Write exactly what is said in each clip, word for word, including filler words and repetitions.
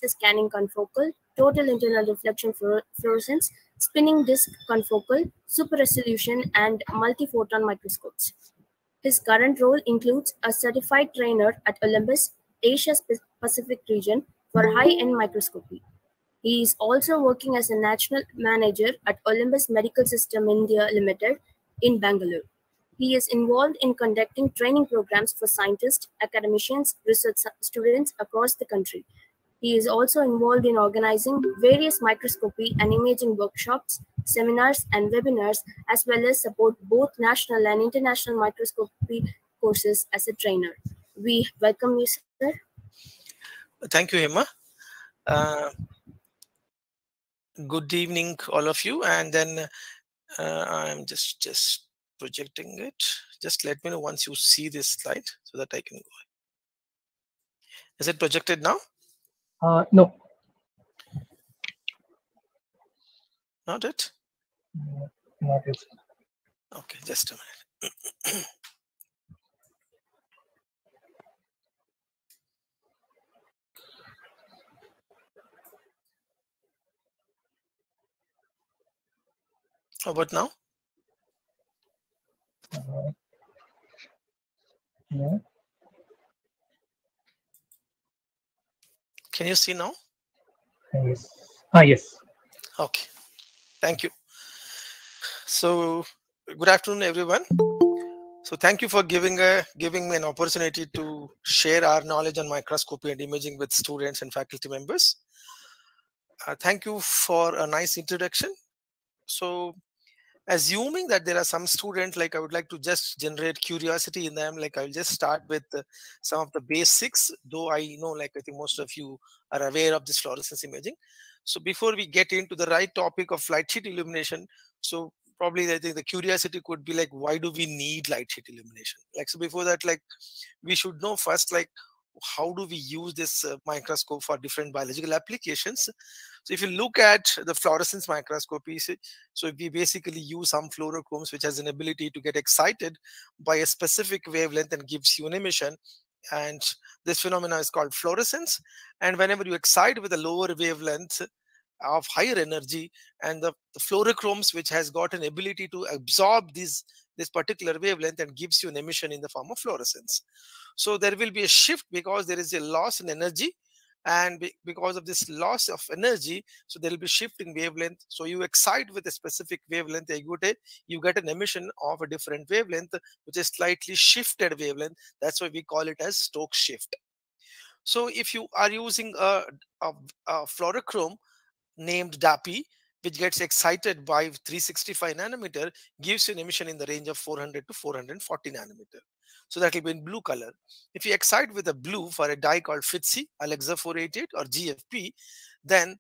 laser scanning confocal, total internal reflection fluorescence, spinning disk confocal, super resolution, and multiphoton microscopes. His current role includes a certified trainer at Olympus, Asia Pacific region for high-end microscopy. He is also working as a national manager at Olympus Medical System India Limited in Bangalore. He is involved in conducting training programs for scientists, academicians, research students across the country. He is also involved in organizing various microscopy and imaging workshops, seminars, and webinars, as well as support both national and international microscopy courses as a trainer. We welcome you, sir. Thank you, Hema. Uh, good evening, all of you. And then uh, I'm just just projecting it. Just let me know once you see this slide so that I can go. Is it projected now? Uh, no. Not it? No, not it. Okay, just a minute. How about now? Uh, no. Can you see now? Yes. Ah, yes. Okay. Thank you. So, good afternoon, everyone. So, thank you for giving a giving me an opportunity to share our knowledge on microscopy and imaging with students and faculty members. Uh, thank you for a nice introduction. So, assuming that there are some students, like I would like to just generate curiosity in them, like I'll just start with uh, some of the basics, though I know, like I think most of you are aware of this fluorescence imaging. So before we get into the right topic of light sheet illumination, so probably I think the curiosity could be like, why do we need light sheet illumination? Like, so before that, like we should know first, like, how do we use this uh, microscope for different biological applications? So if you look at the fluorescence microscopy, so we basically use some fluorochromes which has an ability to get excited by a specific wavelength and gives you an emission. And this phenomena is called fluorescence. And whenever you excite with a lower wavelength of higher energy, and the, the fluorochromes which has got an ability to absorb these this particular wavelength and gives you an emission in the form of fluorescence. So there will be a shift because there is a loss in energy, and be, because of this loss of energy, so there will be shift in wavelength. So you excite with a specific wavelength, you get, a, you get an emission of a different wavelength, which is slightly shifted wavelength. That's why we call it as Stokes shift. So if you are using a, a, a fluorochrome named D A P I, which gets excited by three sixty-five nanometer, gives you an emission in the range of four hundred to four hundred forty nanometer. So that will be in blue color. If you excite with a blue for a dye called F I T S I, Alexa four eighty-eight or G F P, then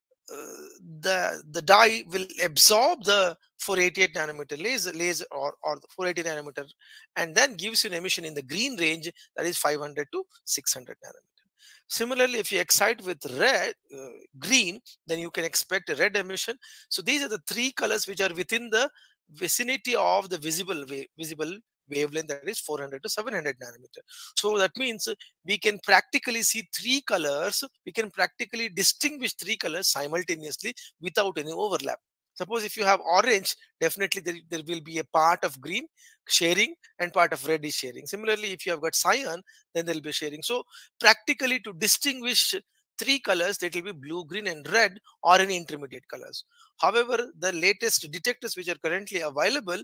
uh, the the dye will absorb the four eighty-eight nanometer laser, laser or, or the four eighty nanometer, and then gives you an emission in the green range, that is five hundred to six hundred nanometer. Similarly, if you excite with red, uh, green, then you can expect a red emission. So these are the three colors which are within the vicinity of the visible wave, visible wavelength, that is four hundred to seven hundred nanometer. So that means we can practically see three colors. We can practically distinguish three colors simultaneously without any overlap. Suppose if you have orange, definitely there, there will be a part of green sharing and part of red is sharing. Similarly, if you have got cyan, then there will be sharing. So practically to distinguish three colors, that will be blue, green, and red, or any intermediate colors. However, the latest detectors which are currently available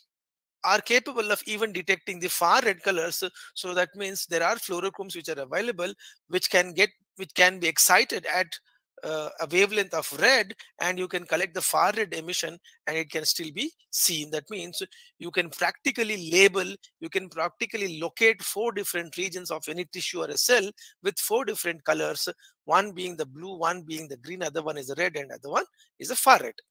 are capable of even detecting the far red colors. So that means there are fluorochromes which are available, which can get, which can be excited at uh, a wavelength of red, and you can collect the far red emission and it can still be seen. That means you can practically label, you can practically locate four different regions of any tissue or a cell with four different colors, one being the blue, one being the green, other one is the red, and other one is the far red.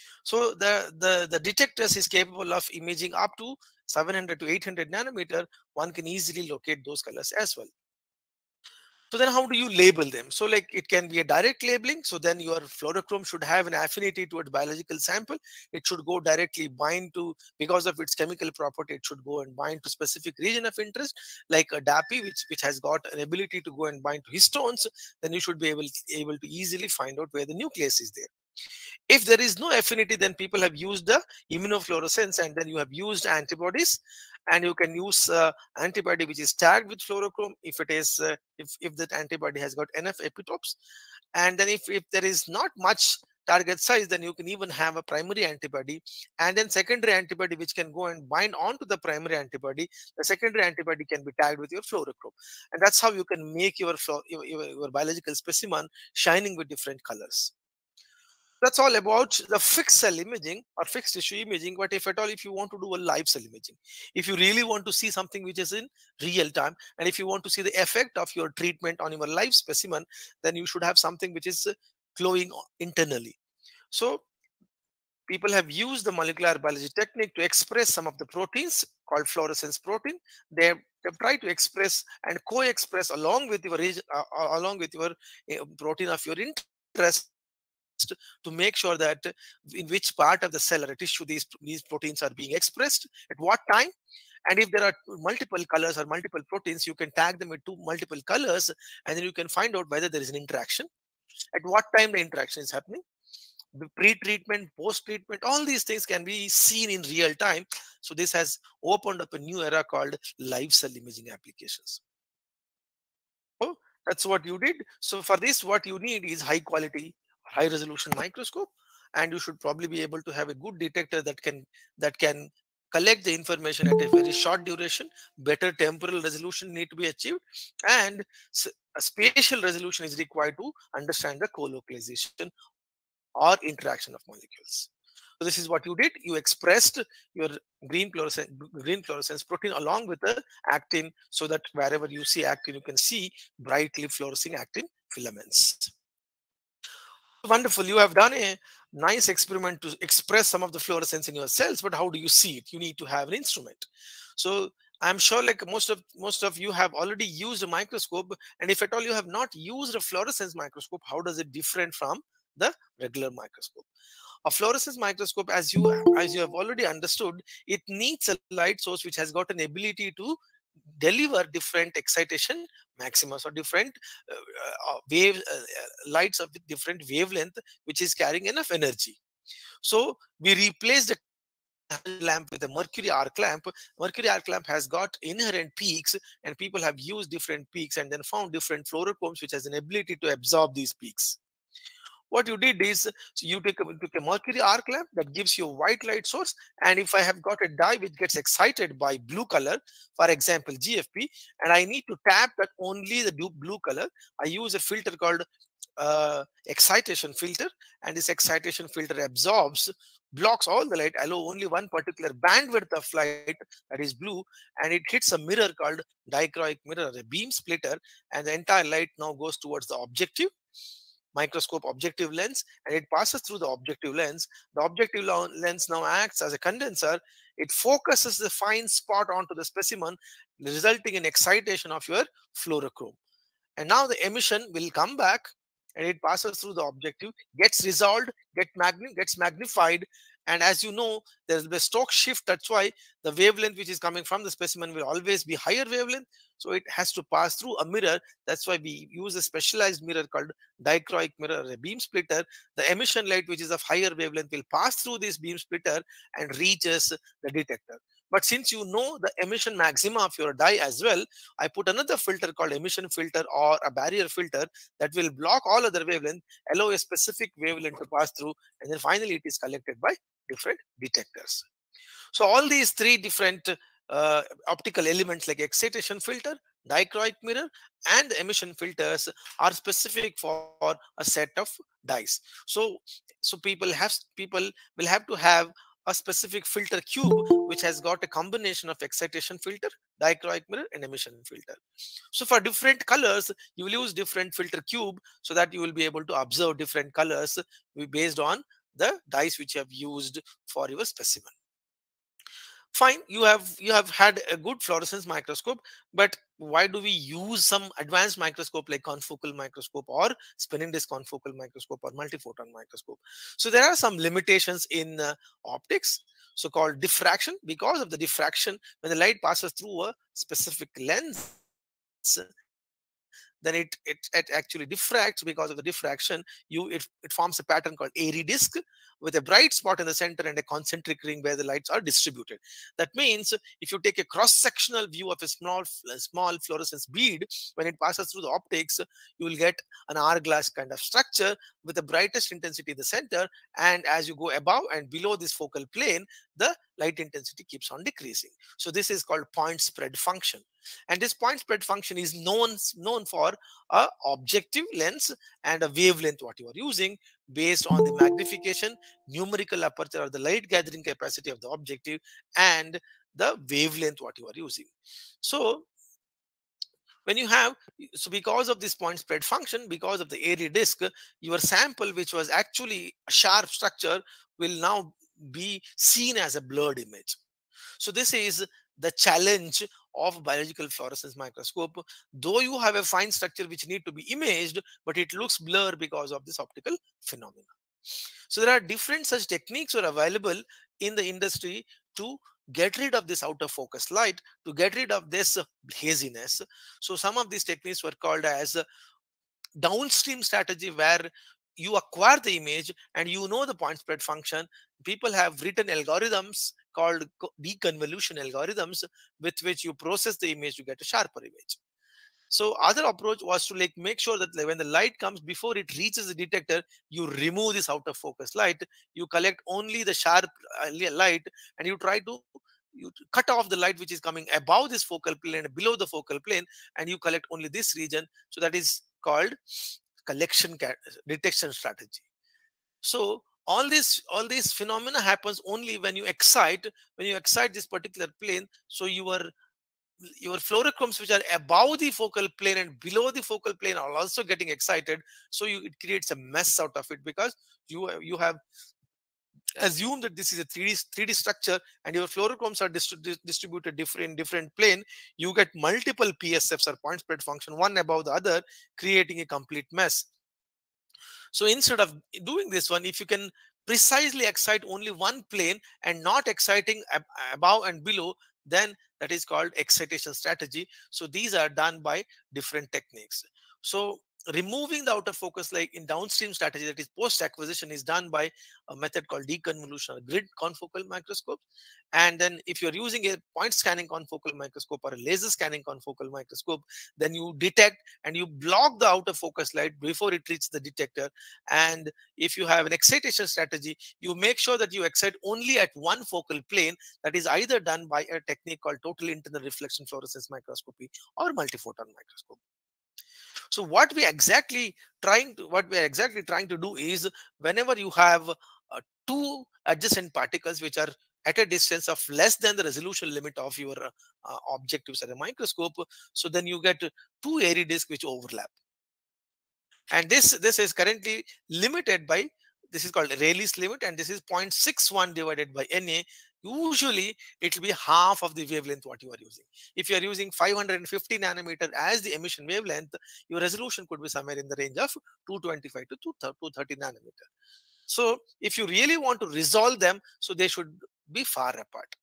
So the, the, the detectors is capable of imaging up to seven hundred to eight hundred nanometer. One can easily locate those colors as well. So then how do you label them? So like it can be a direct labeling. So then your fluorochrome should have an affinity towards biological sample. It should go directly bind to, because of its chemical property, it should go and bind to specific region of interest, like a DAPI, which, which has got an ability to go and bind to histones. Then you should be able, able to easily find out where the nucleus is there. If there is no affinity, then people have used the immunofluorescence, and then you have used antibodies, and you can use uh, antibody which is tagged with fluorochrome if it is uh, if if that antibody has got enough epitopes. And then if, if there is not much target size, then you can even have a primary antibody and then secondary antibody which can go and bind onto the primary antibody. The secondary antibody can be tagged with your fluorochrome, and that's how you can make your your, your, your biological specimen shining with different colors. That's all about the fixed cell imaging or fixed tissue imaging. But if at all, if you want to do a live cell imaging, if you really want to see something which is in real time, and if you want to see the effect of your treatment on your live specimen, then you should have something which is glowing internally. So people have used the molecular biology technique to express some of the proteins called fluorescence protein. They have, they've tried to express and co-express along with your uh, along with your uh, protein of your interest, to make sure that in which part of the cell or tissue these, these proteins are being expressed, at what time. And if there are multiple colors or multiple proteins, you can tag them with two multiple colors, and then you can find out whether there is an interaction, at what time the interaction is happening, the pre-treatment, post-treatment, all these things can be seen in real time. So this has opened up a new era called live cell imaging applications. So that's what you did. So for this, what you need is high quality, high resolution microscope, and you should probably be able to have a good detector that can that can collect the information at a very short duration. Better temporal resolution need to be achieved, and a spatial resolution is required to understand the co-localization or interaction of molecules. So this is what you did. You expressed your green fluorescence, green fluorescence protein along with the actin, so that wherever you see actin, you can see brightly fluorescing actin filaments. Wonderful. You have done a nice experiment to express some of the fluorescence in your cells, but how do you see it? You need to have an instrument. So I'm sure like most of most of you have already used a microscope, and if at all you have not used a fluorescence microscope, how does it different from the regular microscope? A fluorescence microscope, as you as you have already understood, it needs a light source which has got an ability to deliver different excitation maxima, or different uh, uh, wave uh, lights of different wavelength, which is carrying enough energy. So we replaced the lamp with a mercury arc lamp. Mercury arc lamp has got inherent peaks, and people have used different peaks and then found different fluorochromes which has an ability to absorb these peaks. What you did is, so you take a, took a mercury arc lamp that gives you a white light source, and if I have got a dye which gets excited by blue color, for example G F P, and I need to tap that only the blue color, I use a filter called uh, excitation filter, and this excitation filter absorbs, blocks all the light, allow only one particular bandwidth of light, that is blue, and it hits a mirror called dichroic mirror, a beam splitter, and the entire light now goes towards the objective microscope objective lens, and it passes through the objective lens. The objective lens now acts as a condenser. It focuses the fine spot onto the specimen, resulting in excitation of your fluorochrome. And now the emission will come back, and it passes through the objective, gets resolved, get magni gets magnified. And as you know, there will be a Stokes shift. That's why the wavelength which is coming from the specimen will always be higher wavelength. So it has to pass through a mirror. That's why we use a specialized mirror called dichroic mirror, a beam splitter. The emission light, which is of higher wavelength, will pass through this beam splitter and reaches the detector. But since you know the emission maxima of your dye as well, I put another filter called emission filter or a barrier filter that will block all other wavelength, allow a specific wavelength to pass through, and then finally it is collected by different detectors. So all these three different uh, optical elements like excitation filter, dichroic mirror, and the emission filters are specific for a set of dyes. So, so people have people will have to have a specific filter cube which has got a combination of excitation filter, dichroic mirror, and emission filter. So for different colors, you will use different filter cube so that you will be able to observe different colors based on the dyes which you have used for your specimen. Fine, you have you have had a good fluorescence microscope, but why do we use some advanced microscope like confocal microscope or spinning disk confocal microscope or multiphoton microscope? So there are some limitations in uh, optics, so called diffraction. Because of the diffraction, when the light passes through a specific lens, then it, it, it actually diffracts. Because of the diffraction, you it, it forms a pattern called airy disk with a bright spot in the center and a concentric ring where the lights are distributed. That means if you take a cross-sectional view of a small small fluorescence bead, when it passes through the optics, you will get an hourglass kind of structure with the brightest intensity in the center, and as you go above and below this focal plane, the light intensity keeps on decreasing. So this is called point spread function. And this point spread function is known, known for a objective lens and a wavelength what you are using based on the magnification, numerical aperture or the light gathering capacity of the objective, and the wavelength what you are using. So when you have, so because of this point spread function, because of the airy disk, your sample, which was actually a sharp structure, will now be seen as a blurred image. So this is the challenge of biological fluorescence microscope. Though you have a fine structure which need to be imaged, but it looks blurred because of this optical phenomena. So there are different such techniques are available in the industry to get rid of this out of focus light, to get rid of this haziness. So some of these techniques were called as downstream strategy, where you acquire the image and you know the point spread function. People have written algorithms called deconvolution algorithms with which you process the image to get a sharper image. So other approach was to like make sure that when the light comes, before it reaches the detector, you remove this out of focus light. You collect only the sharp light and you try to you cut off the light which is coming above this focal plane and below the focal plane, and you collect only this region. So that is called collection detection strategy. So all this all this phenomena happens only when you excite when you excite this particular plane. So your your fluorochromes which are above the focal plane and below the focal plane are also getting excited. So you, it creates a mess out of it, because you you have assumed that this is a three D three D structure and your fluorochromes are distri distributed different in different plane. You get multiple P S Fs or point spread function, one above the other, creating a complete mess. So instead of doing this one, if you can precisely excite only one plane and not exciting ab above and below, then that is called excitation strategy. So these are done by different techniques. So removing the outer focus light in downstream strategy, that is post acquisition, is done by a method called deconvolution or grid confocal microscope. And then if you're using a point scanning confocal microscope or a laser scanning confocal microscope, then you detect and you block the outer focus light before it reaches the detector. And if you have an excitation strategy, you make sure that you excite only at one focal plane. That is either done by a technique called total internal reflection fluorescence microscopy or multiphoton microscope. So what we exactly trying to what we are exactly trying to do is, whenever you have uh, two adjacent particles which are at a distance of less than the resolution limit of your uh, objectives at a microscope, so then you get two airy disks which overlap. And this this is currently limited by, this is called Rayleigh's limit, and this is zero point six one divided by N A. Usually it will be half of the wavelength what you are using. If you are using five hundred fifty nanometer as the emission wavelength, your resolution could be somewhere in the range of two twenty-five to two thirty nanometer. So if you really want to resolve them, so they should be far apart.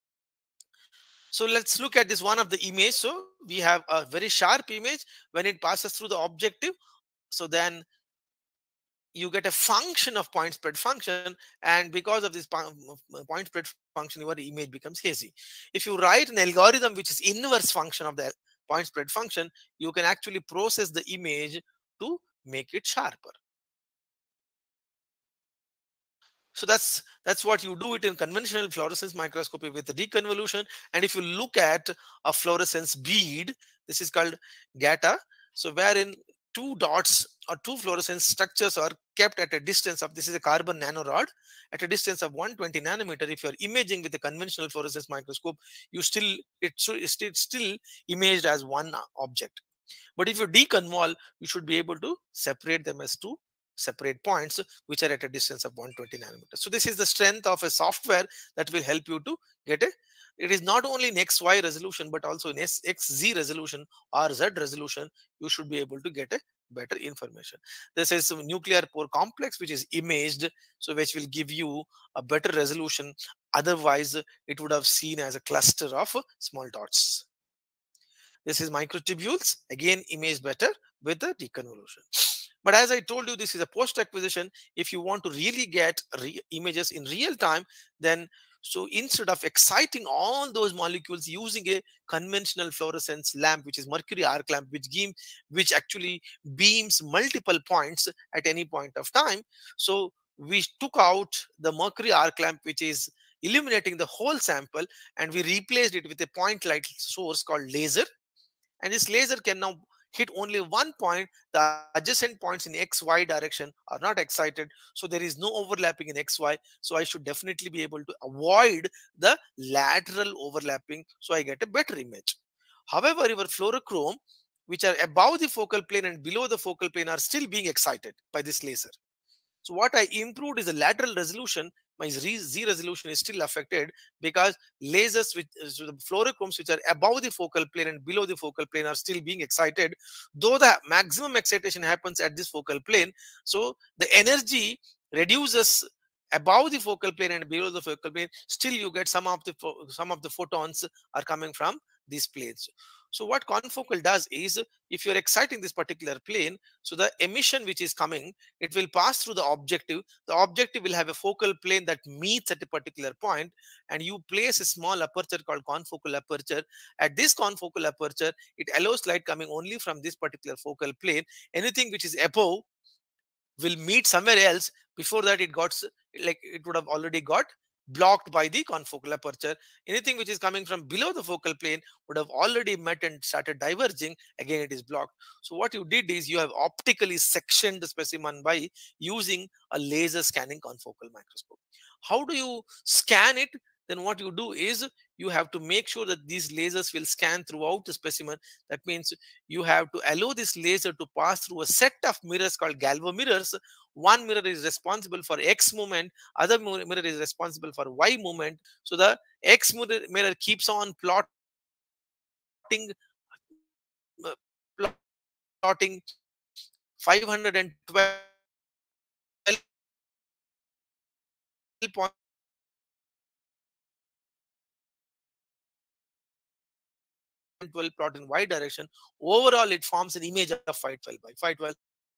So let's look at this one of the image. So we have a very sharp image. When it passes through the objective, so then you get a function of point spread function, and because of this point spread function, your image becomes hazy. If you write an algorithm which is inverse function of the point spread function, you can actually process the image to make it sharper. So that's that's what you do it in conventional fluorescence microscopy with the deconvolution. And if you look at a fluorescence bead, this is called G A T A. So wherein two dots or two fluorescence structures are kept at a distance of, this is a carbon nanorod, at a distance of one hundred twenty nanometer. If you're imaging with a conventional fluorescence microscope, you still it's still still imaged as one object. But if you deconvolve, you should be able to separate them as two separate points which are at a distance of one hundred twenty nanometers. So this is the strength of a software that will help you to get a it is not only in X Y resolution, but also in S X Z resolution or Z resolution, you should be able to get a better information. This is a nuclear pore complex which is imaged, so which will give you a better resolution. Otherwise, it would have seen as a cluster of small dots. This is microtubules, again imaged better with the deconvolution. But as I told you, this is a post acquisition. If you want to really get re images in real time, then so instead of exciting all those molecules using a conventional fluorescence lamp, which is mercury arc lamp, which give, which actually beams multiple points at any point of time. So we took out the mercury arc lamp, which is illuminating the whole sample, and we replaced it with a point light source called laser. And this laser can now hit only one point. The adjacent points in X Y direction are not excited, so there is no overlapping in X Y. So I should definitely be able to avoid the lateral overlapping, so I get a better image. However, your fluorochrome, which are above the focal plane and below the focal plane, are still being excited by this laser. So what I improved is the lateral resolution. My Z resolution is still affected because lasers with so the fluorochromes which are above the focal plane and below the focal plane are still being excited, though the maximum excitation happens at this focal plane. So the energy reduces above the focal plane and below the focal plane. Still you get some of the some of the photons are coming from these planes. So what confocal does is, if you're exciting this particular plane, so the emission which is coming, it will pass through the objective. The objective will have a focal plane that meets at a particular point, and you place a small aperture called confocal aperture. At this confocal aperture, it allows light coming only from this particular focal plane. Anything which is above will meet somewhere else. Before that, it got like it would have already got blocked by the confocal aperture. Anything which is coming from below the focal plane would have already met and started diverging. Again, it is blocked. So what you did is you have optically sectioned the specimen by using a laser scanning confocal microscope. How do you scan it? Then what you do is you have to make sure that these lasers will scan throughout the specimen. That means you have to allow this laser to pass through a set of mirrors called galvo mirrors. One mirror is responsible for X movement, other mirror is responsible for Y movement. So the X mirror, mirror keeps on plotting, uh, plotting five hundred twelve point twelve plot in Y direction. Overall, it forms an image of five twelve by five twelve.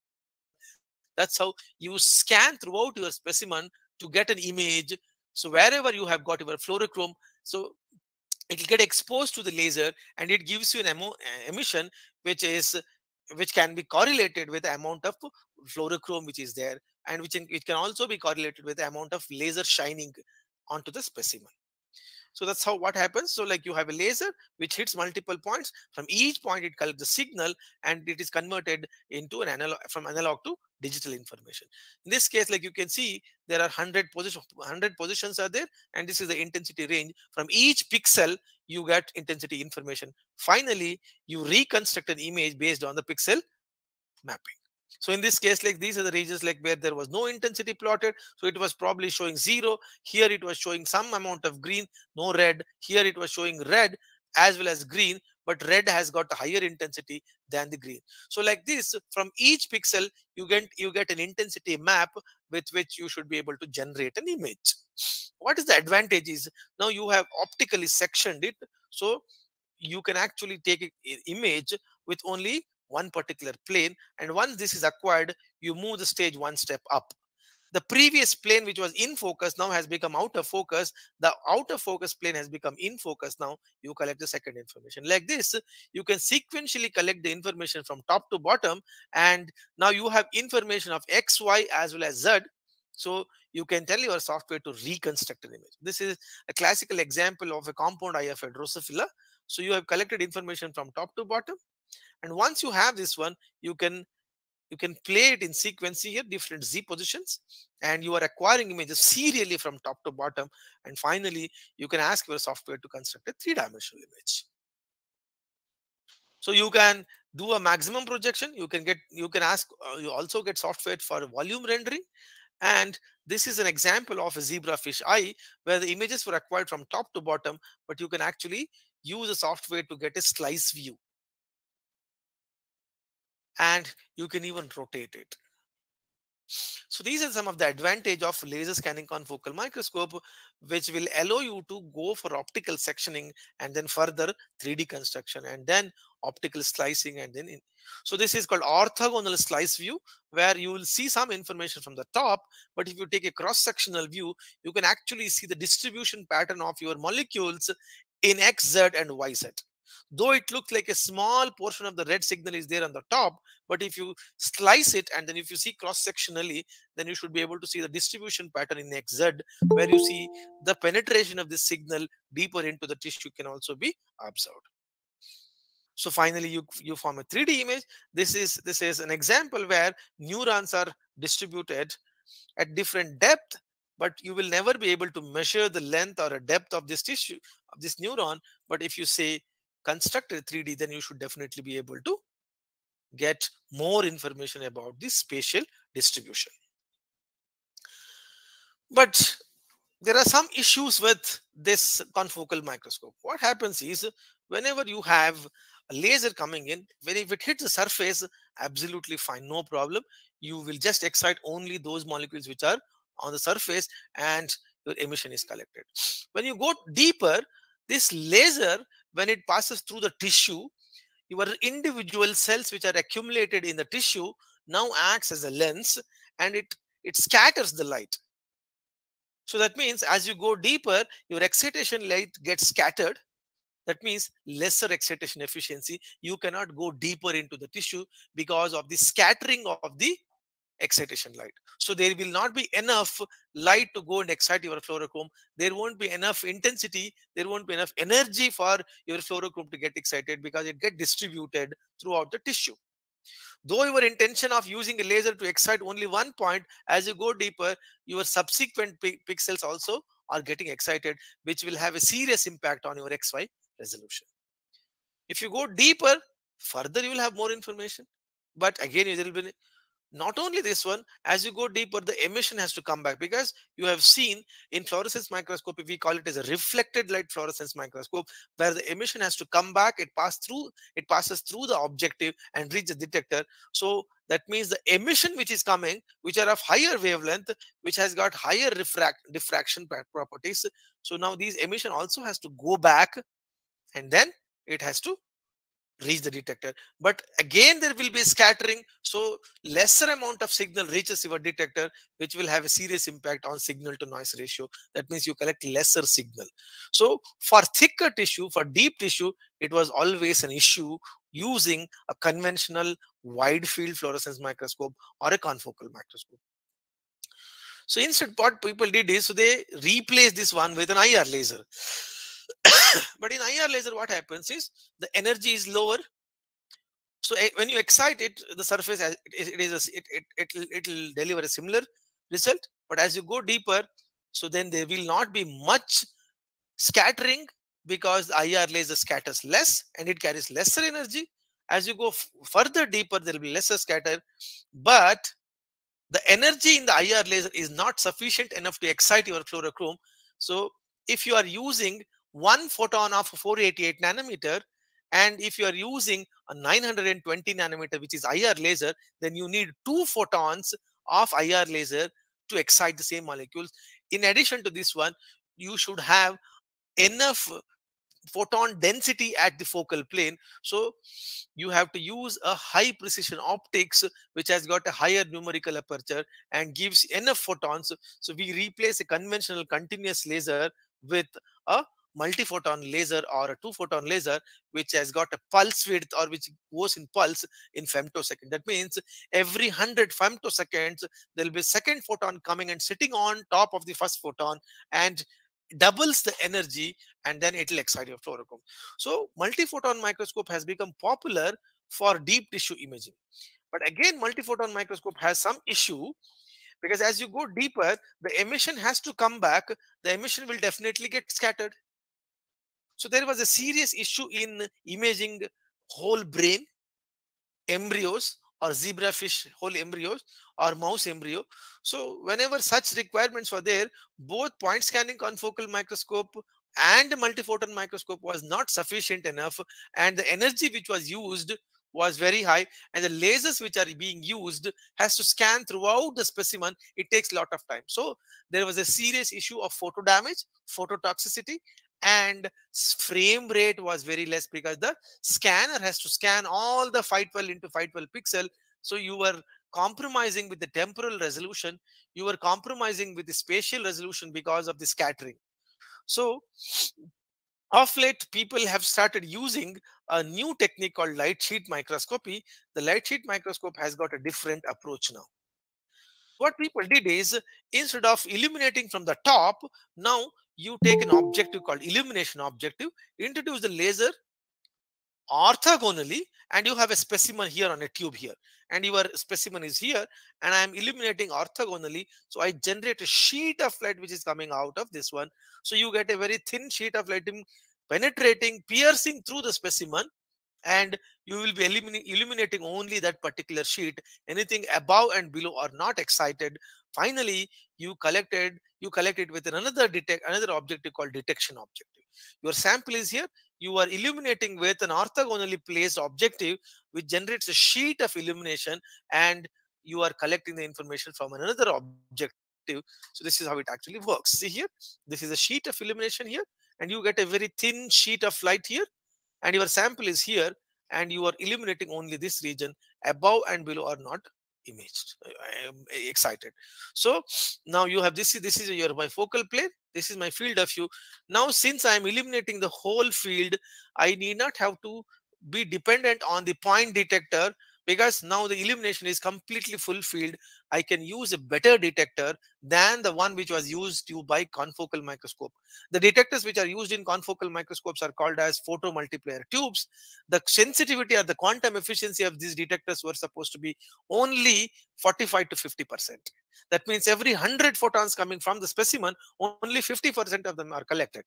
That's how you scan throughout your specimen to get an image. So wherever you have got your fluorochrome, so it will get exposed to the laser, and it gives you an emission which is which can be correlated with the amount of fluorochrome which is there, and which it can also be correlated with the amount of laser shining onto the specimen. So that's how what happens. So like you have a laser which hits multiple points. From each point it collects the signal, and it is converted into an analog, from analog to digital information. In this case, like you can see, there are one hundred position, one hundred positions are there, and this is the intensity range. From each pixel you get intensity information. Finally, you reconstruct an image based on the pixel mapping. So in this case, like these are the regions like where there was no intensity plotted. So it was probably showing zero. Here it was showing some amount of green, no red. Here it was showing red as well as green, but red has got a higher intensity than the green. So like this, from each pixel, you get, you get an intensity map with which you should be able to generate an image. What is the advantage is, now you have optically sectioned it. So you can actually take an image with only one particular plane, and once this is acquired, you move the stage one step up. The previous plane which was in focus now has become out of focus. The out of focus plane has become in focus. Now you collect the second information. Like this, you can sequentially collect the information from top to bottom, and now you have information of X, Y as well as Z. So you can tell your software to reconstruct an image. This is a classical example of a compound eye of a Drosophila. So you have collected information from top to bottom. And once you have this one, you can you can play it in sequence here, different Z positions, and you are acquiring images serially from top to bottom. And finally, you can ask your software to construct a three-dimensional image. So you can do a maximum projection. You can get you can ask uh, you also get software for volume rendering. And this is an example of a zebrafish eye where the images were acquired from top to bottom, but you can actually use a software to get a slice view. And you can even rotate it. So these are some of the advantage of laser scanning confocal microscope, which will allow you to go for optical sectioning and then further three D construction and then optical slicing and then in. So this is called orthogonal slice view, where you will see some information from the top, but if you take a cross-sectional view, you can actually see the distribution pattern of your molecules in X, Z and Y, Z. Though it looks like a small portion of the red signal is there on the top, but if you slice it and then if you see cross-sectionally, then you should be able to see the distribution pattern in X Z, where you see the penetration of this signal deeper into the tissue can also be observed. So finally, you, you form a three D image. This is, this is an example where neurons are distributed at different depth, but you will never be able to measure the length or a depth of this tissue, of this neuron. But if you say construct a three D, then you should definitely be able to get more information about the spatial distribution. But there are some issues with this confocal microscope. What happens is, whenever you have a laser coming in, when if it hits the surface, absolutely fine, no problem. You will just excite only those molecules which are on the surface and your emission is collected. When you go deeper, this laser, when it passes through the tissue, your individual cells which are accumulated in the tissue now acts as a lens and it, it scatters the light. So that means as you go deeper, your excitation light gets scattered. That means lesser excitation efficiency. You cannot go deeper into the tissue because of the scattering of the excitation light. So there will not be enough light to go and excite your fluorochrome. There won't be enough intensity. There won't be enough energy for your fluorochrome to get excited because it gets distributed throughout the tissue. Though your intention of using a laser to excite only one point, as you go deeper, your subsequent pixels also are getting excited, which will have a serious impact on your X Y resolution. If you go deeper, further you will have more information. But again, there will be not only this one, as you go deeper, the emission has to come back, because you have seen in fluorescence microscope, we call it as a reflected light fluorescence microscope, where the emission has to come back, it pass through, it passes through the objective and reach the detector. So that means the emission which is coming, which are of higher wavelength, which has got higher refract diffraction properties. So now these emission also has to go back and then it has to reach the detector. But again, there will be scattering, so lesser amount of signal reaches your detector, which will have a serious impact on signal to noise ratio. That means you collect lesser signal. So for thicker tissue, for deep tissue, it was always an issue using a conventional wide field fluorescence microscope or a confocal microscope. So instead, what people did is, so they replaced this one with an I R laser. But in I R laser, what happens is the energy is lower. So when you excite it, the surface, it, it is a, it it it'll, it'll deliver a similar result. But as you go deeper, so then there will not be much scattering, because the I R laser scatters less and it carries lesser energy. As you go further deeper, there will be lesser scatter, but the energy in the I R laser is not sufficient enough to excite your fluorochrome. So if you are using one photon of four eighty-eight nanometer, and if you are using a nine hundred twenty nanometer, which is I R laser, then you need two photons of I R laser to excite the same molecules. In addition to this one, you should have enough photon density at the focal plane. So you have to use a high precision optics, which has got a higher numerical aperture and gives enough photons. So we replace a conventional continuous laser with a multi-photon laser or a two photon laser, which has got a pulse width, or which goes in pulse in femtosecond. That means every one hundred femtoseconds, there will be a second photon coming and sitting on top of the first photon and doubles the energy, and then it will excite your fluorochrome. So multi-photon microscope has become popular for deep tissue imaging. But again, multi-photon microscope has some issue, because as you go deeper, the emission has to come back. The emission will definitely get scattered. So there was a serious issue in imaging whole brain, embryos, or zebrafish whole embryos or mouse embryo. So whenever such requirements were there, both point scanning confocal microscope and multiphoton microscope was not sufficient enough, and the energy which was used was very high, and the lasers which are being used has to scan throughout the specimen. It takes a lot of time. So there was a serious issue of photo damage, phototoxicity, and frame rate was very less because the scanner has to scan all the five twelve into five twelve pixel. So you were compromising with the temporal resolution, you were compromising with the spatial resolution because of the scattering. So of late, people have started using a new technique called light sheet microscopy. The light sheet microscope has got a different approach now. What people did is, instead of illuminating from the top, now you take an objective called illumination objective, introduce the laser orthogonally, and you have a specimen here on a tube here, and your specimen is here, and I am illuminating orthogonally. So I generate a sheet of light which is coming out of this one. So you get a very thin sheet of light penetrating, piercing through the specimen, and you will be illuminating only that particular sheet. Anything above and below are not excited. Finally, you collected you collect it with another detect another objective called detection objective. Your sample is here. You are illuminating with an orthogonally placed objective which generates a sheet of illumination, and you are collecting the information from another objective. So this is how it actually works. See here, this is a sheet of illumination here, and you get a very thin sheet of light here, and your sample is here, and you are illuminating only this region. Above and below are not imaged, I am excited. So now you have this, this is your my focal plane, this is my field of view. Now since I am illuminating the whole field, I need not have to be dependent on the point detector, because now the illumination is completely fulfilled. I can use a better detector than the one which was used to by confocal microscope. The detectors which are used in confocal microscopes are called as photomultiplier tubes. The sensitivity or the quantum efficiency of these detectors were supposed to be only forty-five to fifty percent. That means every one hundred photons coming from the specimen, only fifty percent of them are collected.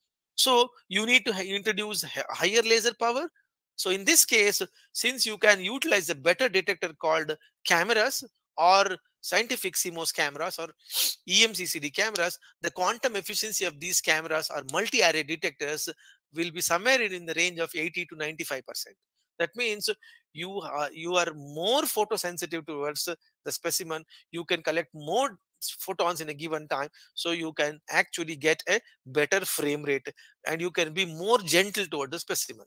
So you need to introduce higher laser power. So in this case, since you can utilize a better detector called cameras or scientific C MOS cameras or E M C C D cameras, the quantum efficiency of these cameras or multi-array detectors will be somewhere in the range of eighty to ninety-five percent. That means you are, you are more photosensitive towards the specimen. You can collect more photons in a given time, so you can actually get a better frame rate, and you can be more gentle toward the specimen.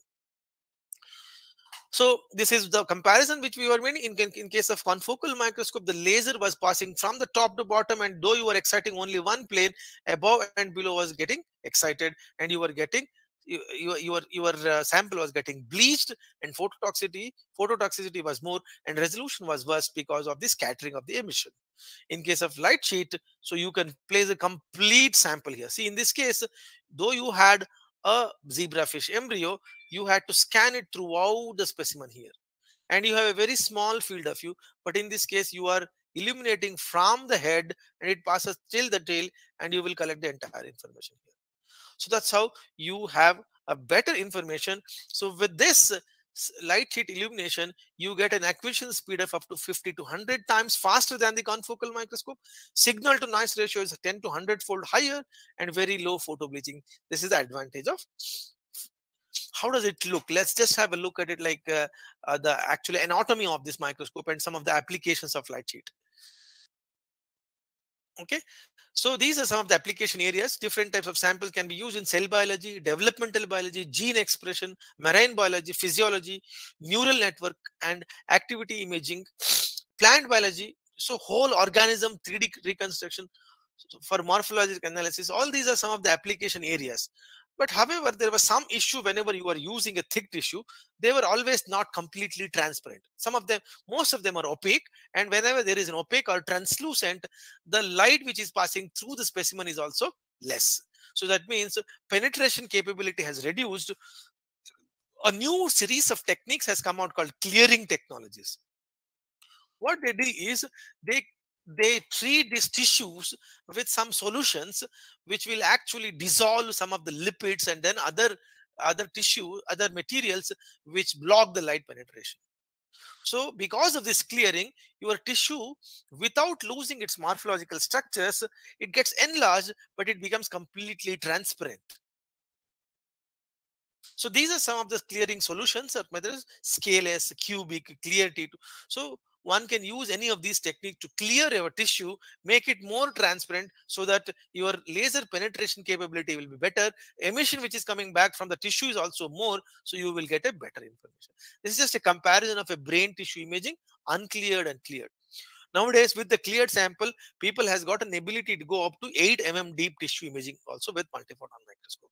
So this is the comparison which we were making. In, in case of confocal microscope, the laser was passing from the top to bottom, and though you were exciting only one plane, above and below was getting excited, and you were getting you, your your, your uh, sample was getting bleached, and phototoxicity phototoxicity was more, and resolution was worse because of the scattering of the emission. In case of light sheet, so you can place a complete sample here. See, in this case, though you had a zebrafish embryo, you had to scan it throughout the specimen here, and you have a very small field of view. But in this case, you are illuminating from the head, and it passes till the tail, and you will collect the entire information here. So that's how you have a better information. So with this light sheet illumination, you get an acquisition speed of up to fifty to one hundred times faster than the confocal microscope. Signal to noise ratio is ten to one hundred fold higher, and very low photo bleaching. This is the advantage of. How does it look? Let's just have a look at it, like uh, uh, the actual anatomy of this microscope and some of the applications of light sheet. Okay, so these are some of the application areas. Different types of samples can be used in cell biology, developmental biology, gene expression, marine biology, physiology, neural network and activity imaging, plant biology, so whole organism three D reconstruction, for morphological analysis. All these are some of the application areas. But however, there was some issue whenever you are using a thick tissue. They were always not completely transparent. Some of them, most of them are opaque. And whenever there is an opaque or translucent, the light which is passing through the specimen is also less. So that means penetration capability has reduced. A new series of techniques has come out called clearing technologies. What they do is they they treat these tissues with some solutions which will actually dissolve some of the lipids and then other other tissue, other materials which block the light penetration. So because of this clearing, your tissue, without losing its morphological structures, it gets enlarged, but it becomes completely transparent. So these are some of the clearing solutions of methods: scaleless, cubic, clear T two. So one can use any of these techniques to clear your tissue, make it more transparent, so that your laser penetration capability will be better. Emission which is coming back from the tissue is also more, so you will get a better information. This is just a comparison of a brain tissue imaging, uncleared and cleared. Nowadays, with the cleared sample, people has got an ability to go up to eight millimeter deep tissue imaging also with multiphoton microscope.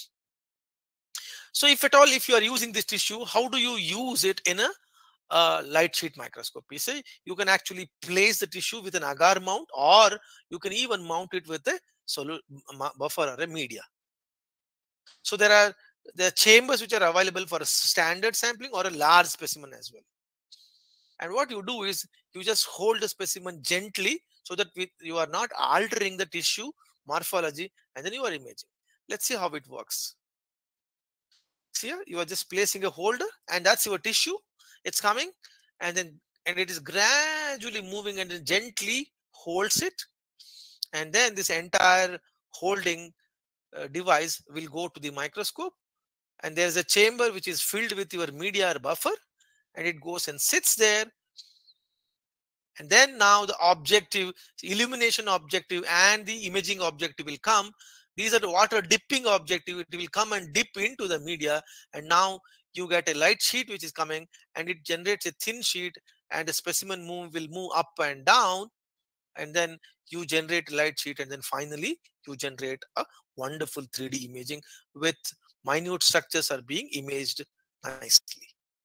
So if at all, if you are using this tissue, how do you use it in a uh, light sheet microscope? You say you can actually place the tissue with an agar mount, or you can even mount it with a solute buffer or a media. So there are the chambers which are available for a standard sampling or a large specimen as well. And what you do is you just hold the specimen gently, so that we, you are not altering the tissue morphology, and then you are imaging. Let's see how it works. See here, you are just placing a holder, and that's your tissue. It's coming, and then and it is gradually moving, and then gently holds it, and then this entire holding uh, device will go to the microscope, and there's a chamber which is filled with your media or buffer, and it goes and sits there. And then now the objective, the illumination objective and the imaging objective will come. These are the water dipping objective. It will come and dip into the media, and now you get a light sheet which is coming, and it generates a thin sheet, and the specimen move will move up and down, and then you generate a light sheet, and then finally you generate a wonderful three D imaging with minute structures are being imaged nicely.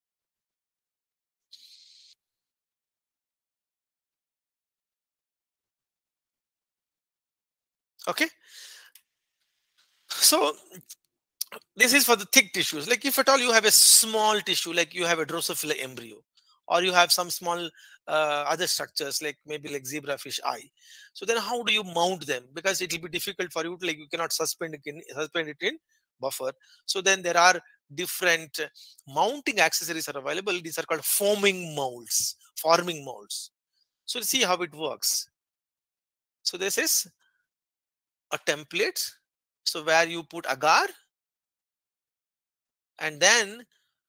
Okay, so this is for the thick tissues. Like if at all you have a small tissue, like you have a Drosophila embryo, or you have some small uh, other structures, like maybe like zebrafish eye. So then how do you mount them? Because it will be difficult for you to, like, you cannot suspend it in, suspend it in buffer. So then there are different mounting accessories are available. These are called forming molds, forming molds. So see how it works. So this is a template. So where you put agar, and then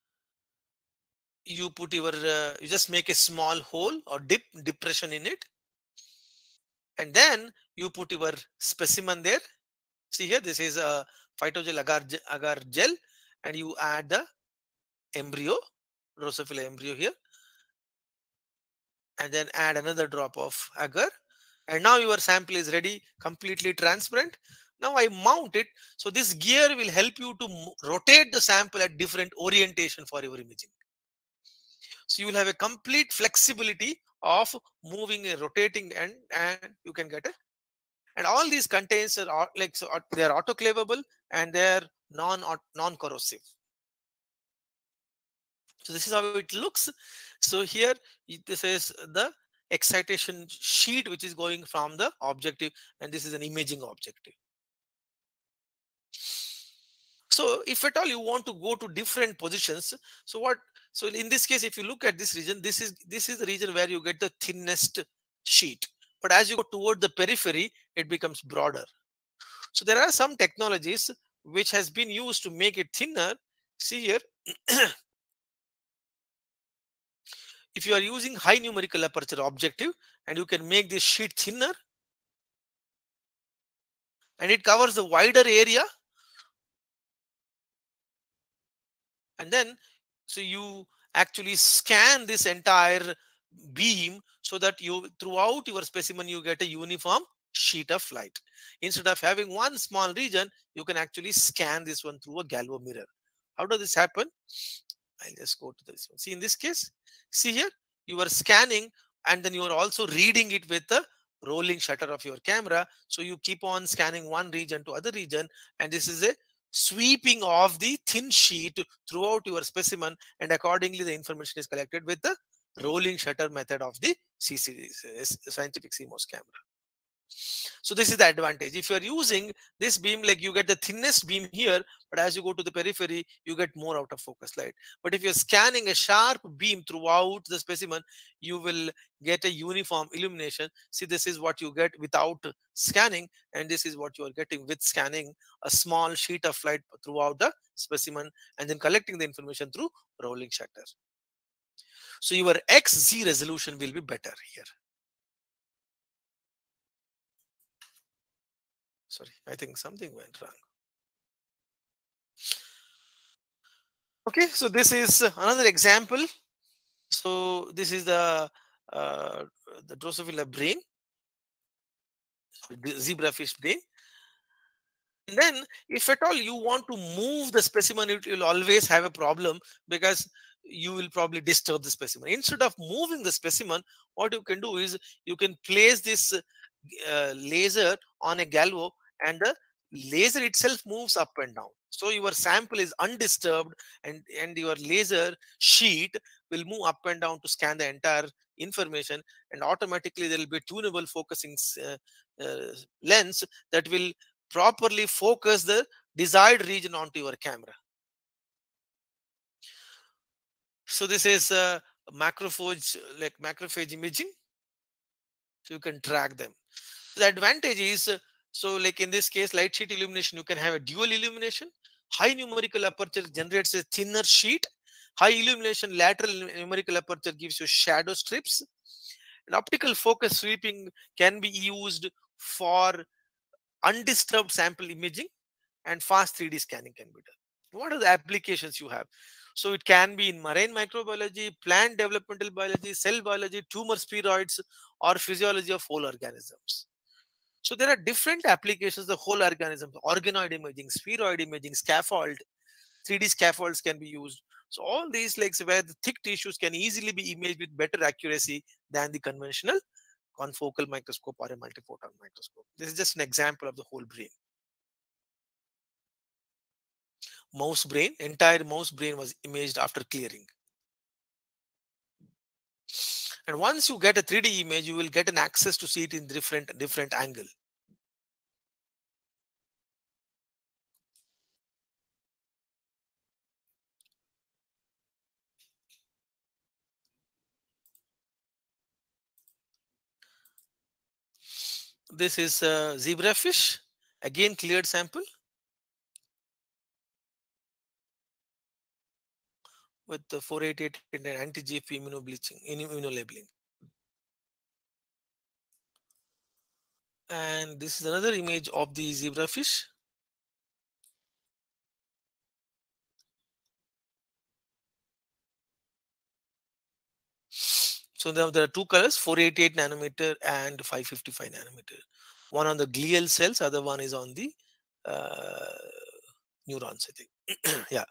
you put your uh, you just make a small hole or dip depression in it, and then you put your specimen there. See here, this is a phytogel agar, agar gel, and you add the embryo, Drosophila embryo here, and then add another drop of agar, and now your sample is ready, completely transparent. Now I mount it. So this gear will help you to rotate the sample at different orientation for your imaging. So you will have a complete flexibility of moving and rotating, and and you can get it. And all these containers are like, so they are autoclavable, and they are non non corrosive. So this is how it looks. So here this is the excitation sheet which is going from the objective, and this is an imaging objective. So if at all you want to go to different positions, so what? So in this case, if you look at this region, this is this is the region where you get the thinnest sheet. But as you go toward the periphery, it becomes broader. So there are some technologies which has been used to make it thinner. See here, if you are using high numerical aperture objective, and you can make this sheet thinner, and it covers the wider area. And then, so you actually scan this entire beam, so that you, throughout your specimen, you get a uniform sheet of light. Instead of having one small region, you can actually scan this one through a galvo mirror. How does this happen? I'll just go to this one. See, in this case, see here, you are scanning, and then you are also reading it with the rolling shutter of your camera. So you keep on scanning one region to other region, and this is a sweeping of the thin sheet throughout your specimen, and accordingly the information is collected with the rolling shutter method of the C C D, scientific C MOS camera. So this is the advantage. If you are using this beam, like you get the thinnest beam here, but as you go to the periphery, you get more out of focus light. But if you're scanning a sharp beam throughout the specimen, you will get a uniform illumination. See, this is what you get without scanning, and this is what you are getting with scanning a small sheet of light throughout the specimen and then collecting the information through rolling shutter. So your X Z resolution will be better here. Sorry, I think something went wrong. Okay, so this is another example. So this is the uh, the Drosophila brain, the zebrafish brain. And then, if at all you want to move the specimen, it will always have a problem because you will probably disturb the specimen. Instead of moving the specimen, what you can do is you can place this uh, laser on a galvo, and the laser itself moves up and down. So your sample is undisturbed, and, and your laser sheet will move up and down to scan the entire information, and automatically there will be a tunable focusing uh, uh, lens that will properly focus the desired region onto your camera. So this is uh, macrophage, like macrophage imaging. So you can track them. The advantage is, uh, so like in this case, light sheet illumination, you can have a dual illumination. High numerical aperture generates a thinner sheet. High illumination lateral numerical aperture gives you shadow strips. And optical focus sweeping can be used for undisturbed sample imaging, and fast three D scanning can be done. What are the applications you have? So it can be in marine microbiology, plant developmental biology, cell biology, tumor spheroids, or physiology of whole organisms. So there are different applications of whole organisms: organoid imaging, spheroid imaging, scaffold, three D scaffolds can be used. So all these, like where the thick tissues can easily be imaged with better accuracy than the conventional confocal microscope or a multiphoton microscope. This is just an example of the whole brain. Mouse brain, entire mouse brain was imaged after clearing. And once you get a three D image, you will get an access to see it in different, different angle. This is a zebrafish, again cleared sample with the four eighty-eight and anti-G F P immunobleaching, immunolabeling. And this is another image of the zebrafish. So now there are two colors, four eighty-eight nanometer and five fifty-five nanometer. One on the glial cells, other one is on the uh, neurons, I think. Yeah.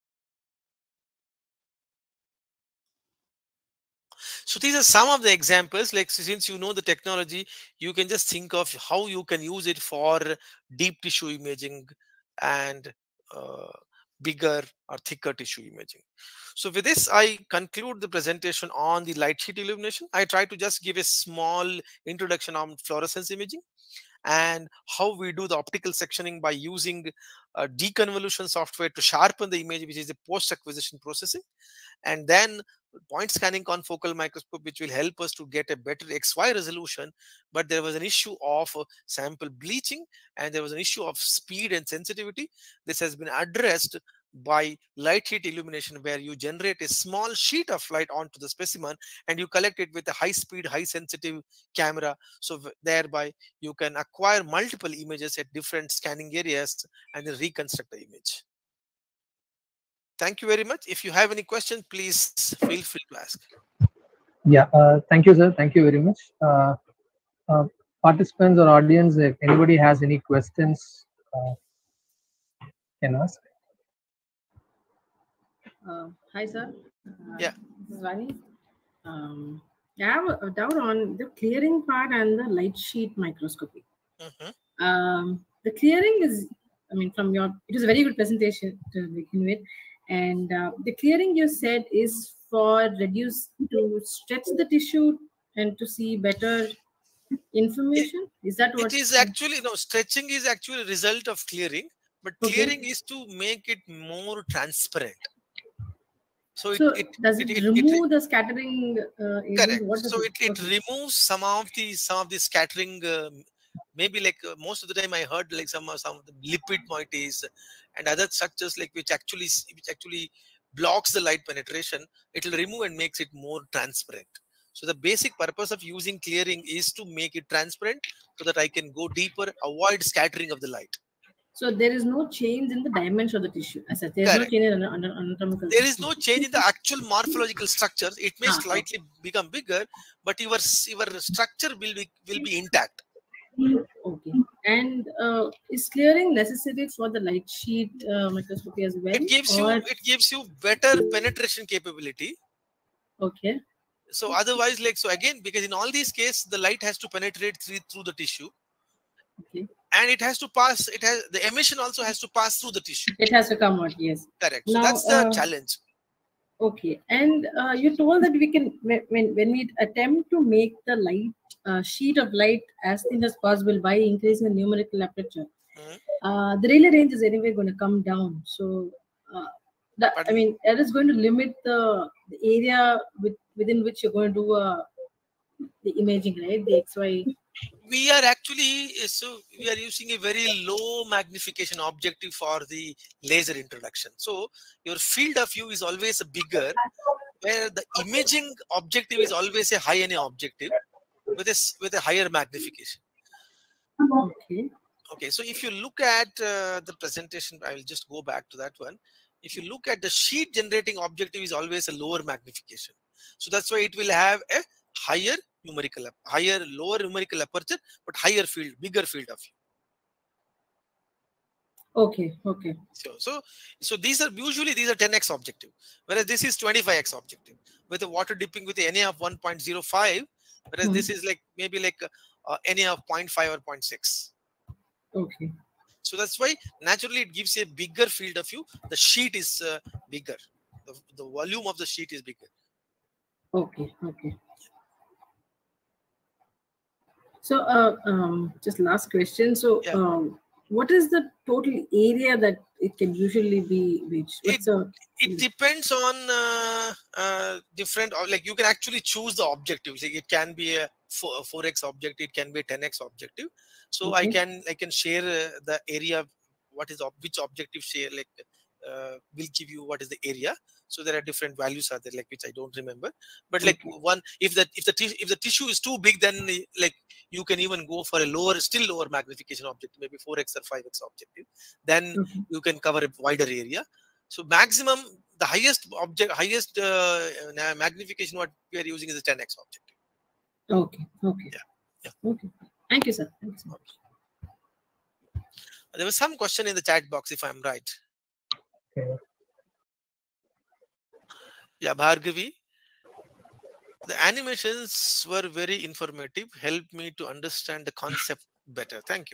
So these are some of the examples. Like, since you know the technology, you can just think of how you can use it for deep tissue imaging and uh, bigger or thicker tissue imaging. So with this, I conclude the presentation on the light sheet illumination. I try to just give a small introduction on fluorescence imaging and how we do the optical sectioning by using uh, deconvolution software to sharpen the image, which is a post-acquisition processing, and then point scanning confocal microscope, which will help us to get a better X Y resolution. But there was an issue of uh, sample bleaching, and there was an issue of speed and sensitivity. This has been addressed by light sheet illumination, where you generate a small sheet of light onto the specimen and you collect it with a high speed, high sensitive camera. So thereby you can acquire multiple images at different scanning areas and then reconstruct the image. Thank you very much. If you have any questions, please feel free to ask. Yeah, uh, thank you, sir. Thank you very much. Uh, uh, participants or audience, if anybody has any questions, uh, can ask. Uh, hi, sir. Uh, yeah. This is Vani. Um, I have a doubt on the clearing part and the light sheet microscopy. Mm-hmm. Um, the clearing is, I mean, from your, it was a very good presentation to begin with. And uh, the clearing you said is for reduce to stretch the tissue and to see better information? Is that what? It is actually, no, stretching is actually a result of clearing, but Okay. clearing is to make it more transparent. So, So it, it does it, it, it, remove it, the scattering uh, agent? correct. What does So it, it, it okay. removes some of the some of the scattering. Uh, maybe like uh, most of the time I heard like some some of the lipid moieties and other structures like which actually which actually blocks the light penetration. It will remove and makes it more transparent. So the basic purpose of using clearing is to make it transparent so that I can go deeper, avoid scattering of the light. So there is no change in the dimension of the tissue. As such, there is Correct. no change in an anatomical. There is no change in the actual morphological structures. It may Ah, slightly okay. become bigger, but your your structure will be will be intact. Okay. And uh, is clearing necessary for the light sheet uh, microscopy as well? It gives or... you it gives you better penetration capability. Okay. So otherwise, like so again, because in all these cases, the light has to penetrate through, through the tissue. Okay. And it has to pass. It has the emission also has to pass through the tissue. It has to come out. Yes. Correct. So now, that's the uh, challenge. Okay. And uh, you told that we can when when we attempt to make the light uh, sheet of light as thin as possible by increasing the numerical aperture, mm-hmm. uh, the relay range is anyway going to come down. So, uh, that, I mean, that is going to limit the, the area with, within which you're going to do uh, the imaging, right? The X Y. We are actually so we are using a very low magnification objective for the laser introduction. So your field of view is always a bigger, where the imaging objective is always a high N A objective with a with a higher magnification. Okay. Okay. So if you look at uh, the presentation, I will just go back to that one. If you look at the sheet generating objective is always a lower magnification. So that's why it will have a higher numerical, higher, lower numerical aperture, but higher field, bigger field of view. Okay, okay. So, so, so these are usually these are ten X objective, whereas this is twenty-five X objective with a water dipping with the N A of one point zero five, whereas mm-hmm. this is like maybe like uh, N A of zero point five or zero point six. Okay. So that's why naturally it gives a bigger field of view. The sheet is uh, bigger. The, the volume of the sheet is bigger. Okay, okay. So, uh, um, just last question. So, yeah. um, what is the total area that it can usually be reached? It, a, it depends on uh, uh, different, like you can actually choose the objectives. Like it can be a four X objective, it can be a ten X objective. So okay. I can I can share uh, the area, what is which objective share like uh, will give you what is the area. So there are different values are there, like which I don't remember. But like okay. one, if the if the if the tissue is too big, then like you can even go for a lower, still lower magnification objective, maybe four X or five X objective. Then okay. you can cover a wider area. So maximum, the highest object, highest uh, magnification what we are using is a ten X objective. Okay. Okay. Yeah. yeah. Okay. Thank you, sir. Thank you so much. There was some question in the chat box, if I'm right. Okay. Yeah, Bhargavi. The animations were very informative, helped me to understand the concept better. Thank you.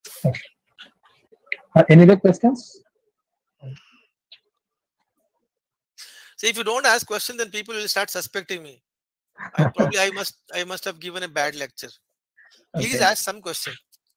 Uh, any other questions? So if you don't ask questions, then people will start suspecting me. I probably I must I must have given a bad lecture. Please okay. ask some question.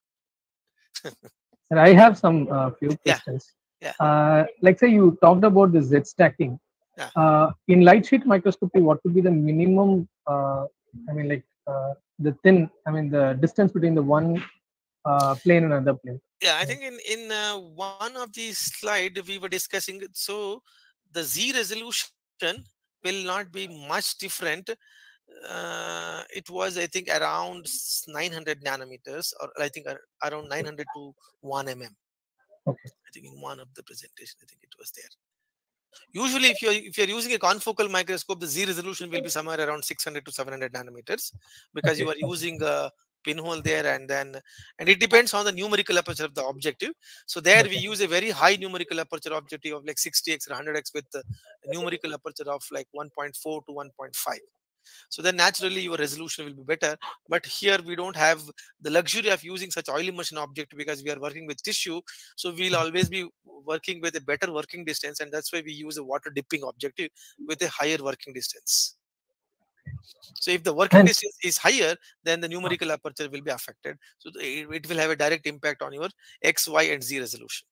Sir, I have some uh, few questions. Yeah. yeah. Uh, like say you talked about the Z stacking. Yeah. Uh, in light sheet microscopy, what would be the minimum? Uh, I mean, like uh, the thin. I mean, the distance between the one uh, plane and another plane. Yeah, I think in in uh, one of these slides we were discussing it. So the Z resolution will not be much different. Uh, it was I think around nine hundred nanometers, or I think around nine hundred to one millimeter. Okay. I think in one of the presentation, I think it was there. Usually, if you're if you're using a confocal microscope, the Z resolution will be somewhere around six hundred to seven hundred nanometers, because okay. you are using a pinhole there, and then and it depends on the numerical aperture of the objective. So there okay. we use a very high numerical aperture objective of like sixty X or one hundred X with the numerical aperture of like one point four to one point five. So then naturally your resolution will be better. But here we don't have the luxury of using such oil immersion object because we are working with tissue. So we'll always be working with a better working distance, and that's why we use a water dipping objective with a higher working distance. So if the working distance is higher, then the numerical aperture will be affected. So it, it will have a direct impact on your X, Y, and Z resolution.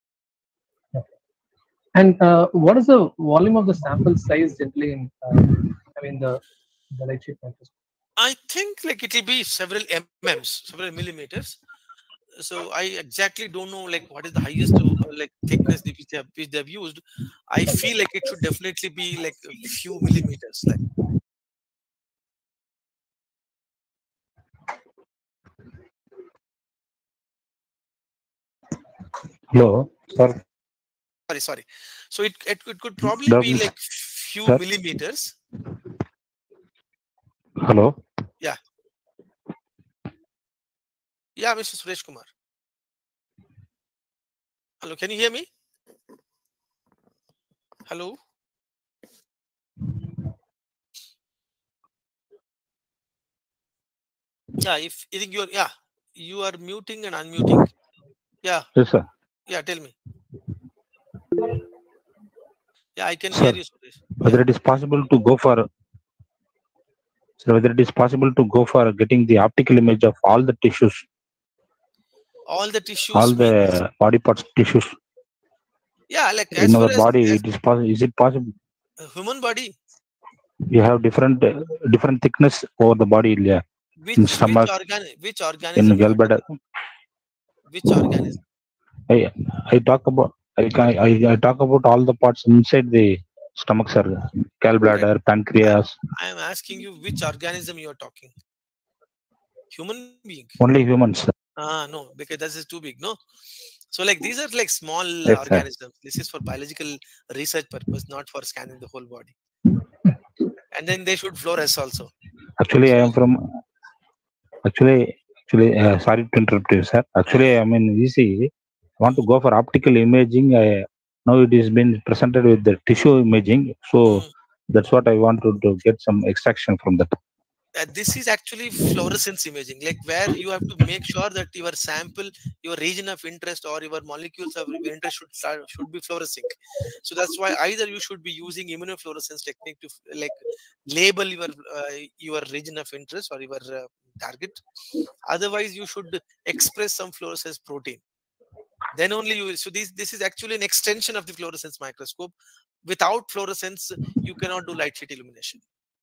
And uh, what is the volume of the sample size generally in, uh, I mean, the, the light sheet microscope? I think like it will be several mm's, several millimeters. So I exactly don't know like what is the highest uh, like thickness which they, have, which they have used. I feel like it should definitely be like a few millimeters. Like. Hello, sir. Sorry, sorry. So it, it, it could probably That be is, like few sir? millimeters. Hello. Yeah. Yeah, Mister Suresh Kumar. Hello, can you hear me? Hello. Yeah, if you think you're yeah, you are muting and unmuting. Yeah. Yes, sir. Yeah, tell me. Yeah, I can Sir, hear you, Suresh. whether Yeah. it is possible to go for, sir, whether it is possible to go for getting the optical image of all the tissues, All the tissues. all means, the body parts tissues. Yeah, like in as our far as, body, as it is possible. Is it possible? human body. You have different uh, different thickness over the body, yeah. Which In stomach, which organ which in organism you are gallbladder. talking? Which organism? I I talk about I, I I talk about all the parts inside the stomach, sir. Gallbladder, I, pancreas. I am asking you which organism you are talking. Human being. Only humans. Sir. Ah, no, because this is too big, no. So like these are like small Yes, uh, sir. organisms. This is for biological research purpose, not for scanning the whole body. And then they should fluoresce also. Actually, So, I am from. Actually, actually, uh, sorry to interrupt you, sir. Actually, I mean, you see, I want to go for optical imaging. I, now it is been presented with the tissue imaging, so mm, that's what I want to, to get some extraction from that. uh, this is actually fluorescence imaging, like where you have to make sure that your sample, your region of interest, or your molecules of interest should start, should be fluorescing. So that's why either you should be using immunofluorescence technique to like label your uh, your region of interest or your uh, target. Otherwise, you should express some fluorescence protein. Then only you will. So this this is actually an extension of the fluorescence microscope. Without fluorescence, you cannot do light sheet illumination.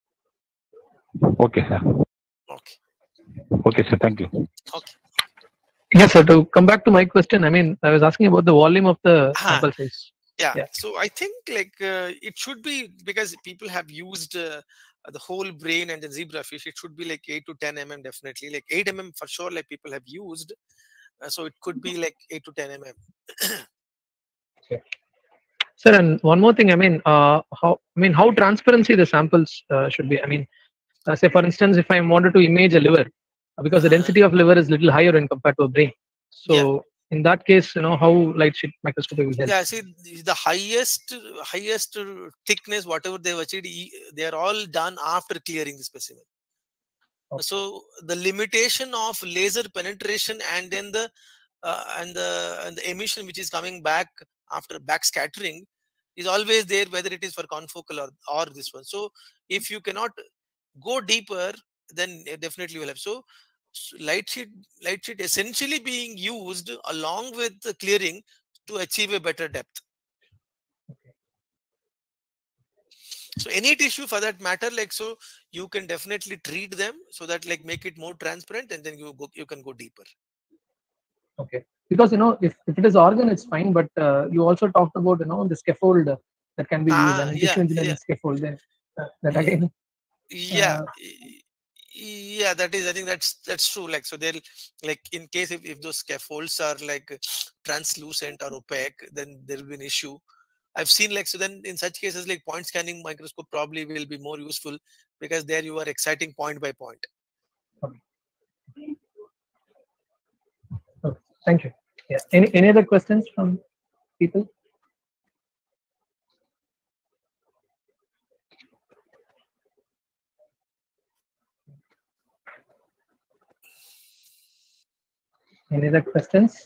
Okay, sir. Okay. Okay, sir. Thank you. Okay. Yes, sir. To come back to my question, I mean, I was asking about the volume of the Ah, sample size. yeah. Yeah. So I think like uh, it should be, because people have used uh, the whole brain and the zebrafish. It should be like eight to ten millimeters definitely. Like eight millimeters for sure. Like people have used. Uh, so it could be like eight to ten millimeters. Okay. Sir, and one more thing. I mean, uh, how I mean, how transparency the samples uh, should be. I mean, uh, say for instance, if I wanted to image a liver, uh, because the Uh-huh. density of liver is little higher when compared to a brain. So Yeah. in that case, you know, how light sheet microscopy will help. Yeah, see, the highest highest thickness, whatever they've achieved, they are all done after clearing the specimen. Okay. So the limitation of laser penetration and then the uh, and the and the emission which is coming back after back scattering is always there, whether it is for confocal or or this one. So if you cannot go deeper, then definitely will have. So light sheet light sheet essentially being used along with the clearing to achieve a better depth. So any tissue for that matter, like, so you can definitely treat them so that like make it more transparent, and then you go you can go deeper. Okay. Because you know, if, if it is organ, it's fine. But uh, you also talked about, you know, the scaffold that can be Ah, used. I mean, yeah, tissue engineering yeah. scaffold. Then uh, that Yeah. again. Yeah. Uh, Yeah, that is, I think that's that's true. Like, so they'll, like, in case if, if those scaffolds are like translucent or opaque, then there will be an issue. I've seen, like, so then in such cases, like point scanning microscope probably will be more useful, because there you are exciting point by point. okay. Okay. Thank you. Yeah. Any any other questions from people? Any other questions?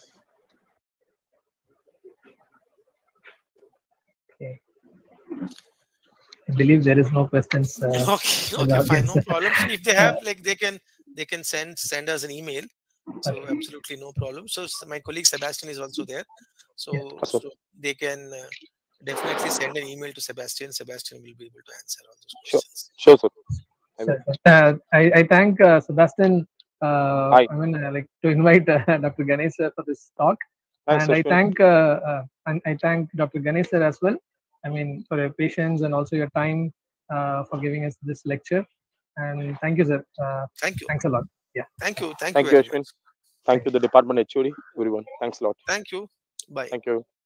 Okay. I believe there is no questions. Uh, okay, okay, fine, no problem. So if they have, like, they can they can send send us an email. So Okay. absolutely no problem. So my colleague Sebastian is also there. So, Yeah. so they can uh, definitely send an email to Sebastian. Sebastian will be able to answer all those questions. Sure, sure, sir. Sure, sir. Uh, I, I thank uh, Sebastian. Uh, Hi. I mean, uh, like to invite uh, Doctor Ganesh sir for this talk, Hi, and I Ashwin. thank uh, uh, and I thank Doctor Ganesh sir as well. I mean, for your patience and also your time uh, for giving us this lecture. And thank you, sir. Uh, Thank you. Thanks a lot. Yeah. Thank you. Thank, Thank you you, very Ashwin. much. Thank you, the department H O D, everyone. Thanks a lot. Thank you. Bye. Thank you.